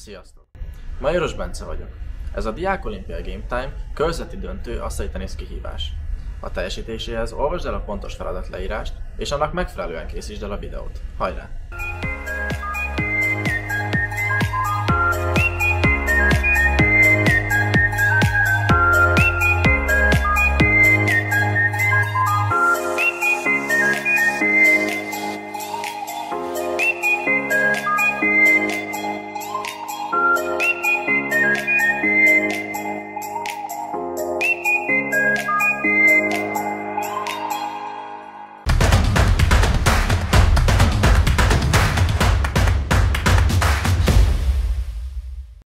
Sziasztok! Majoros Bence vagyok. Ez a Diák Olimpia Game Time körzeti döntő asztali tenisz kihívás. A teljesítéséhez olvasd el a pontos feladatleírást, és annak megfelelően készítsd el a videót. Hajrá!